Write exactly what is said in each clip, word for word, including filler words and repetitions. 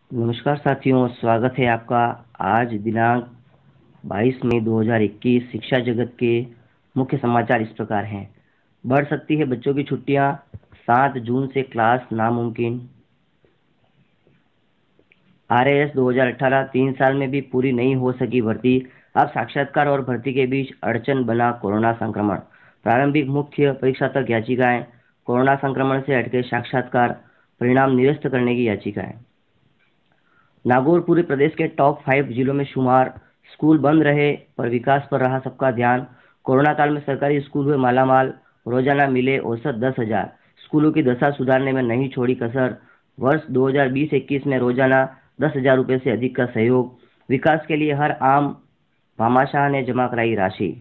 नमस्कार साथियों, स्वागत है आपका। आज दिनांक बाईस मई दो हज़ार इक्कीस। शिक्षा जगत के मुख्य समाचार इस प्रकार हैं। बढ़ सकती है बच्चों की छुट्टियां, सात जून से क्लास नामुमकिन। आर ए एस दो हज़ार अठारह, तीन साल में भी पूरी नहीं हो सकी भर्ती। अब साक्षात्कार और भर्ती के बीच अड़चन बना कोरोना संक्रमण। प्रारंभिक मुख्य परीक्षा तक याचिकाएं, कोरोना संक्रमण से अटके साक्षात्कार, परिणाम निरस्त करने की याचिकाएं। नागौर पूरे प्रदेश के टॉप फाइव जिलों में शुमार। स्कूल बंद रहे पर विकास पर रहा सबका ध्यान। कोरोना काल में सरकारी स्कूल हुए मालामाल, रोजाना मिले औसत दस हजार। स्कूलों की दशा सुधारने में नहीं छोड़ी कसर। वर्ष दो हज़ार बीस इक्कीस में रोजाना दस हजार रुपये से अधिक का सहयोग। विकास के लिए हर आम भामाशाह ने जमा कराई राशि।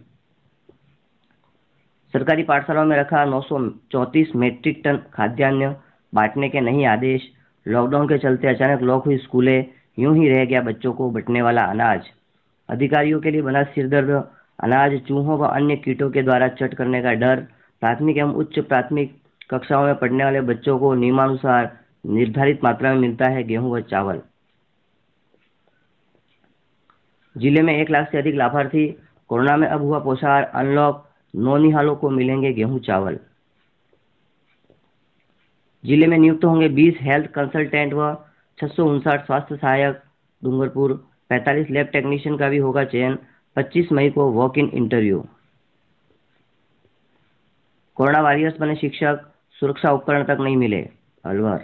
सरकारी पाठशालाओं में रखा नौ सौ चौंतीस मीट्रिक टन खाद्यान्न, बांटने के नहीं आदेश। लॉकडाउन के चलते अचानक लॉक हुई स्कूलें, यूं ही रह गया बच्चों को बंटने वाला अनाज। अधिकारियों के लिए बना सिरदर्द, अनाज चूहों व अन्य कीटों के द्वारा चट करने का डर। प्राथमिक एवं उच्च प्राथमिक कक्षाओं में पढ़ने वाले बच्चों को नियमानुसार निर्धारित मात्रा में मिलता है गेहूं व चावल। जिले में एक लाख से अधिक लाभार्थी। कोरोना में अब हुआ पोषाहार अनलॉक, नौनिहालों को मिलेंगे गेहूं चावल। जिले में नियुक्त होंगे बीस हेल्थ कंसल्टेंट व छह सौ उनसठ स्वास्थ्य सहायक। डूंगरपुर पैंतालीस लैब टेक्नीशियन का भी होगा चयन। पच्चीस मई को walk in interview. Corona warriors बने शिक्षक, सुरक्षा उपकरण तक नहीं मिले। अलवर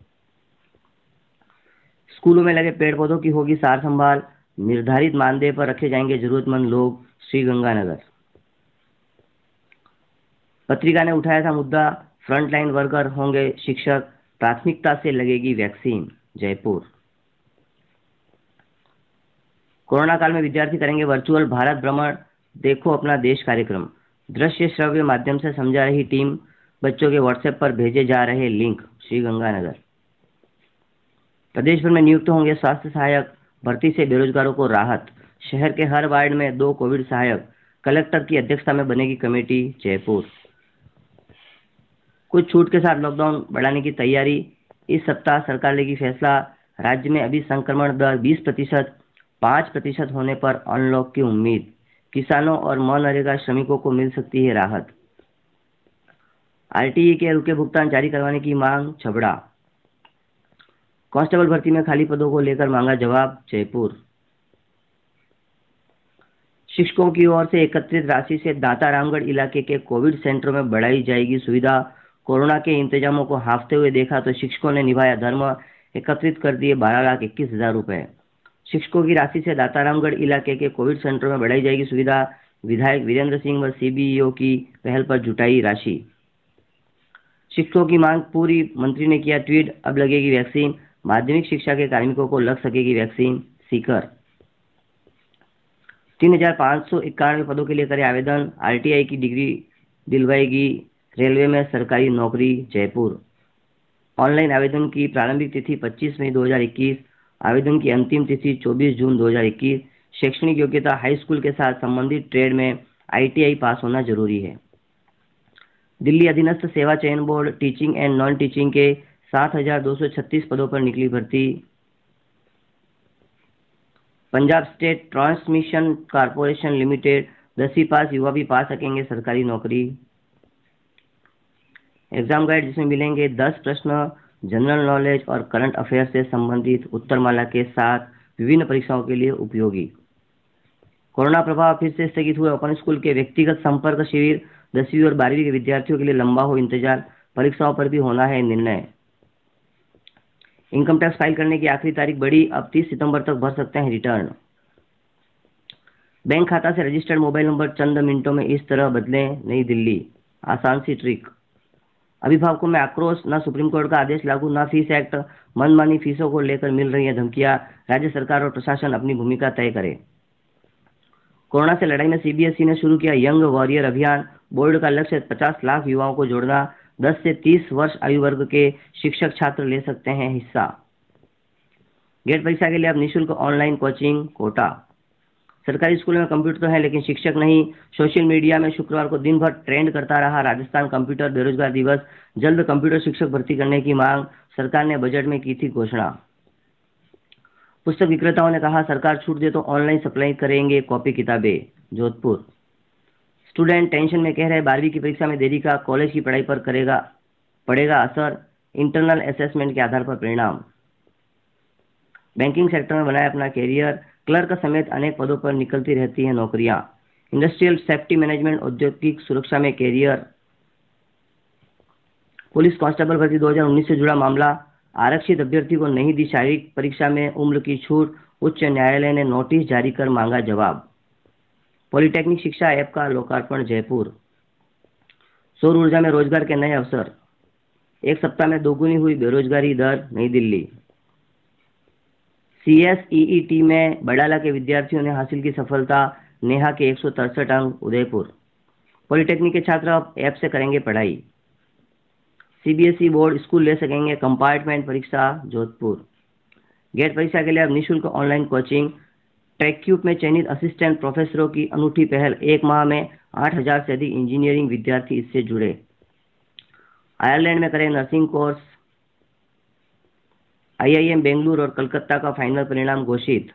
स्कूलों में लगे पेड़ पौधों की होगी सार संभाल, निर्धारित मानदेय पर रखे जाएंगे जरूरतमंद लोग। श्रीगंगानगर पत्रिका ने उठाया था मुद्दा, फ्रंटलाइन वर्कर होंगे शिक्षक, प्राथमिकता से लगेगी वैक्सीन। जयपुर कोरोना काल में विद्यार्थी करेंगे वर्चुअल भारत भ्रमण, देखो अपना देश कार्यक्रम। दृश्य श्रव्य माध्यम से समझा रही टीम, बच्चों के व्हाट्सएप पर भेजे जा रहे लिंक। श्रीगंगानगर प्रदेश भर में नियुक्त होंगे स्वास्थ्य सहायक, भर्ती से बेरोजगारों को राहत। शहर के हर वार्ड में दो कोविड सहायक, कलेक्टर की अध्यक्षता में बनेगी कमेटी। जयपुर कुछ छूट के साथ लॉकडाउन बढ़ाने की तैयारी, इस सप्ताह सरकार लेगी फैसला। राज्य में अभी संक्रमण दर बीस प्रतिशत, पाँच प्रतिशत होने पर अनलॉक की उम्मीद। किसानों और मनरेगा श्रमिकों को मिल सकती है राहत। आर टी ई के रुके भुगतान जारी करवाने की मांग। छबड़ा कांस्टेबल भर्ती में खाली पदों को लेकर मांगा जवाब। जयपुर शिक्षकों की ओर से एकत्रित राशि से दाता रामगढ़ इलाके के कोविड सेंटरों में बढ़ाई जाएगी सुविधा। कोरोना के इंतजामों को हाँफते हुए देखा तो शिक्षकों ने निभाया धर्म, एकत्रित कर दिए बारह लाख इक्कीस हजार रुपए। शिक्षकों की राशि से दातारामगढ़ इलाके के कोविड सेंटरों में बढ़ाई जाएगी सुविधा। विधायक वीरेंद्र सिंह व सी बी ई ओ की पहल पर जुटाई राशि। शिक्षकों की मांग पूरी, मंत्री ने किया ट्वीट, अब लगेगी वैक्सीन। माध्यमिक शिक्षा के कार्मिकों को लग सकेगी वैक्सीन। सीकर तीन हजार पाँच सौ इक्यानवे पदों के लिए करे आवेदन, आर टी आई की डिग्री दिलवाएगी रेलवे में सरकारी नौकरी। जयपुर ऑनलाइन आवेदन की प्रारंभिक तिथि पच्चीस मई दो हज़ार इक्कीस, आवेदन की अंतिम तिथि चौबीस जून दो हज़ार इक्कीस। शैक्षणिक योग्यता हाई स्कूल के साथ संबंधित ट्रेड में आई टी आई पास होना जरूरी है। दिल्ली अधीनस्थ सेवा चयन board teaching and non teaching के सात हजार दो सौ छत्तीस पदों पर निकली भर्ती। Punjab state transmission corporation limited, दसवीं पास युवा भी पा सकेंगे सरकारी नौकरी। एग्जाम गाइड जिसमें मिलेंगे दस प्रश्न जनरल नॉलेज और करंट अफेयर से संबंधित उत्तरमाला के साथ विभिन्न परीक्षाओं के लिए उपयोगी। कोरोना प्रभाव फिर से स्थगित हुए ओपन स्कूल के व्यक्तिगत संपर्क शिविर, दसवीं और बारहवीं के विद्यार्थियों के लिए लंबा हो इंतजार, परीक्षाओं पर भी होना है निर्णय। इनकम टैक्स फाइल करने की आखिरी तारीख बढ़ी, अब तीस सितंबर तक भर सकते हैं रिटर्न। बैंक खाता से रजिस्टर्ड मोबाइल नंबर चंद मिनटों में इस तरह बदलें, नई दिल्ली, आसान सी ट्रिक। अभिभावकों में आक्रोश, न सुप्रीम कोर्ट का आदेश लागू न फीस एक्ट, मनमानी फीसों को लेकर मिल रही है धमकियां, राज्य सरकार और प्रशासन अपनी भूमिका तय करे। कोरोना से लड़ाई में सी बी एस ई ने शुरू किया यंग वॉरियर अभियान, बोर्ड का लक्ष्य पचास लाख युवाओं को जोड़ना, दस से तीस वर्ष आयु वर्ग के शिक्षक छात्र ले सकते हैं हिस्सा। गेट परीक्षा के लिए अब निःशुल्क ऑनलाइन कोचिंग कोटा। सरकारी स्कूलों में कंप्यूटर तो है लेकिन शिक्षक नहीं। सोशल मीडिया में शुक्रवार को दिन भर ट्रेंड करता रहा राजस्थान कंप्यूटर बेरोजगार दिवस, जल्द कंप्यूटर शिक्षक भर्ती करने की मांग, सरकार ने बजट में की थी घोषणा। पुस्तक विक्रेताओं ने कहा सरकार छूट दे तो ऑनलाइन सप्लाई करेंगे कॉपी किताबें। जोधपुर स्टूडेंट टेंशन में कह रहे बारहवीं की परीक्षा में देरी का कॉलेज की पढ़ाई पर करेगा पड़ेगा असर, इंटरनल असेसमेंट के आधार पर परिणाम। बैंकिंग सेक्टर में बनाया अपना कैरियर, क्लर्क समेत अनेक पदों पर निकलती रहती हैं नौकरियां। इंडस्ट्रियल सेफ्टी मैनेजमेंट औद्योगिक सुरक्षा में कैरियर। पुलिस कांस्टेबल भर्ती दो हज़ार उन्नीस से जुड़ा मामला, आरक्षित अभ्यर्थी को नहीं दी शारीरिक परीक्षा में उम्र की छूट, उच्च न्यायालय ने नोटिस जारी कर मांगा जवाब। पॉलिटेक्निक शिक्षा ऐप का लोकार्पण जयपुर। सौर ऊर्जा में रोजगार के नए अवसर, एक सप्ताह में दोगुनी हुई बेरोजगारी दर, नई Delhi. C S E E T में बडाला के विद्यार्थियों ने हासिल की सफलता, नेहा के एक सौ तिरसठ अंक, उदयपुर। पॉलिटेक्निक के छात्र अब ऐप से करेंगे पढ़ाई। C B S E board school ले सकेंगे कंपार्टमेंट परीक्षा, जोधपुर। गेट परीक्षा के लिए अब निःशुल्क ऑनलाइन कोचिंग। ट्रैक्यूब में चयनित असिस्टेंट प्रोफेसरों की अनूठी पहल, एक माह में आठ हजार से अधिक इंजीनियरिंग विद्यार्थी इससे जुड़े। आयरलैंड में करें nursing course. I I M Bengaluru और कलकत्ता का फाइनल परिणाम घोषित।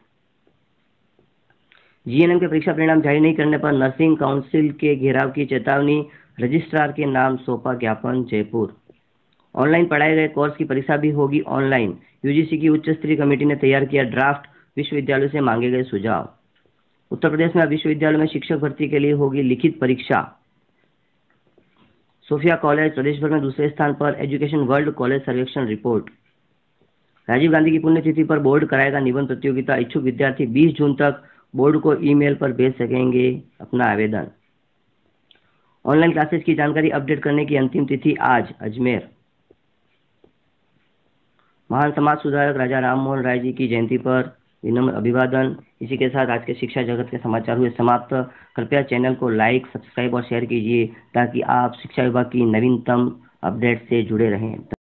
जी एन एम के परीक्षा परिणाम जारी नहीं करने पर नर्सिंग काउंसिल के घेराव की चेतावनी, रजिस्ट्रार के नाम सौंपा ज्ञापन, जयपुर। ऑनलाइन पढ़ाए गए कोर्स की परीक्षा भी होगी ऑनलाइन, यू जी सी की उच्च स्तरीय कमेटी ने तैयार किया ड्राफ्ट, विश्वविद्यालयों से मांगे गए सुझाव। उत्तर प्रदेश में अब विश्वविद्यालयों में शिक्षक भर्ती के लिए होगी लिखित परीक्षा। सोफिया कॉलेज प्रदेश भर में दूसरे स्थान पर, एजुकेशन वर्ल्ड कॉलेज सर्वेक्षण रिपोर्ट। राजीव गांधी की पुण्यतिथि पर बोर्ड कराएगा निबंध प्रतियोगिता, इच्छुक विद्यार्थी बीस जून तक बोर्ड को ईमेल पर भेज सकेंगे अपना आवेदन। ऑनलाइन क्लासेस की जानकारी अपडेट करने की अंतिम तिथि आज, अजमेर। महान समाज सुधारक राजा राम मोहन राय जी की जयंती पर विनम्र अभिवादन। इसी के साथ आज के शिक्षा जगत के समाचार हुए समाप्त। कृपया चैनल को लाइक, सब्सक्राइब और शेयर कीजिए ताकि आप शिक्षा विभाग की नवीनतम अपडेट से जुड़े रहें।